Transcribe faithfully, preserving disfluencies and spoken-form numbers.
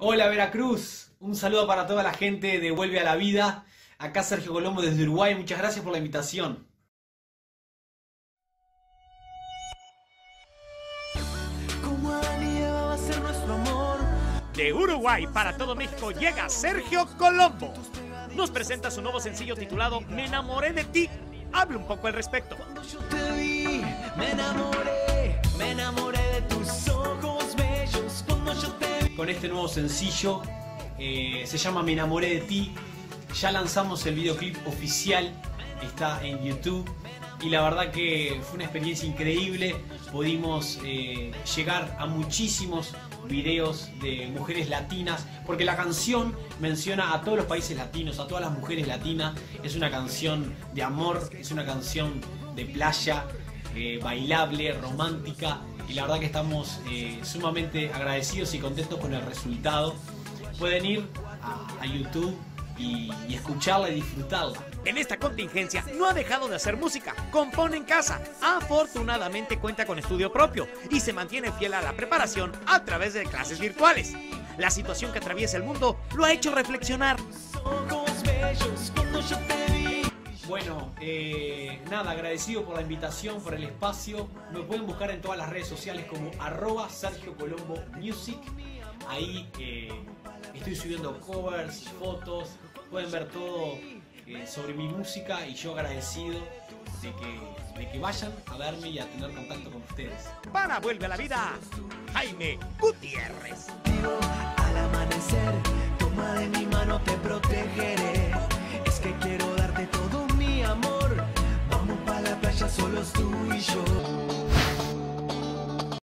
Hola Veracruz, un saludo para toda la gente de Vuelve a la Vida. Acá Sergio Colombo desde Uruguay, muchas gracias por la invitación. ¿Cómo va a ser nuestro amor? De Uruguay para todo México llega Sergio Colombo. Nos presenta su nuevo sencillo titulado Me enamoré de ti. Hable un poco al respecto. Cuando yo te vi, me enamoré, me enamoré de tus ojos bellos. Cuando yo te vi. Con este nuevo sencillo, eh, se llama Me enamoré de ti. Ya lanzamos el videoclip oficial, está en YouTube. Y la verdad que fue una experiencia increíble. Pudimos eh, llegar a muchísimos videos de mujeres latinas, porque la canción menciona a todos los países latinos, a todas las mujeres latinas. Es una canción de amor, es una canción de playa, eh, bailable, romántica, y la verdad que estamos eh, sumamente agradecidos y contentos con el resultado. Pueden ir a, a YouTube y, y escucharla y disfrutarla. En esta contingencia no ha dejado de hacer música, compone en casa. Afortunadamente cuenta con estudio propio y se mantiene fiel a la preparación a través de clases virtuales. La situación que atraviesa el mundo lo ha hecho reflexionar. Ojos bellos, cuando yo te vi. Bueno, eh, nada, agradecido por la invitación, por el espacio. Me pueden buscar en todas las redes sociales como arroba Sergio Colombo Music. Ahí eh, estoy subiendo covers, fotos, pueden ver todo eh, sobre mi música, y yo agradecido de que, de que vayan a verme y a tener contacto con ustedes. Para Vuelve a la Vida, Jaime Gutiérrez. Al amanecer, toma de mi mano, te protegeré. Es que quiero darte todo mi amor. Vamos para la playa solos tú y yo.